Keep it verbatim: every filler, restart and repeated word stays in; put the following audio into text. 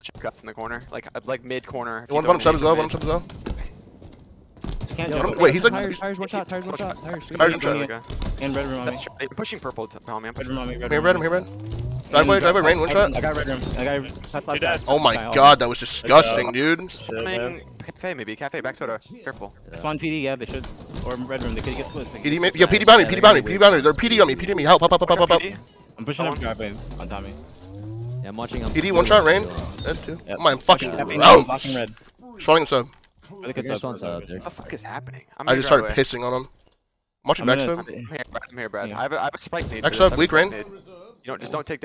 Guts in the corner, like like mid corner. One one sub as well. One sub as well. Can't Yo, jump. wait, he's like- Tires, tires, one shot, tires, one shot, tires. Tires, one shot. Okay. And red room on me. That's right. Pushing purple to tell me. I'm Red pushing. room on me. I'm here, red. I'm here, red. Driveway, driveway, rain. One shot. I got red room. I got touch left side. Oh my god, that was disgusting, dude. Coming cafe maybe cafe back soda. Careful. Spawn P D, yeah, they should. Or red room, they could get split. P D, maybe. Yo, P D bounty, P D bounty, P D bounty. They're P D on me, P D on me. Help, help, help, help, help, help. I'm pushing up driveway on Tommy. Yeah, I'm watching him. P D, one shot, rain. Dead too. Yep. Oh my fucking Blocking gross. red. Shotting sub. Really good There's sub. one sub, dude. What the fuck is happening? I'm I here just started driveway. pissing on him. I'm watching I'm back gonna- sub. I'm here, Brad. I'm here, Brad. Yeah. I have a, I have a spike need. Next for this. up, I have a weak spike rain. need. You don't just don't take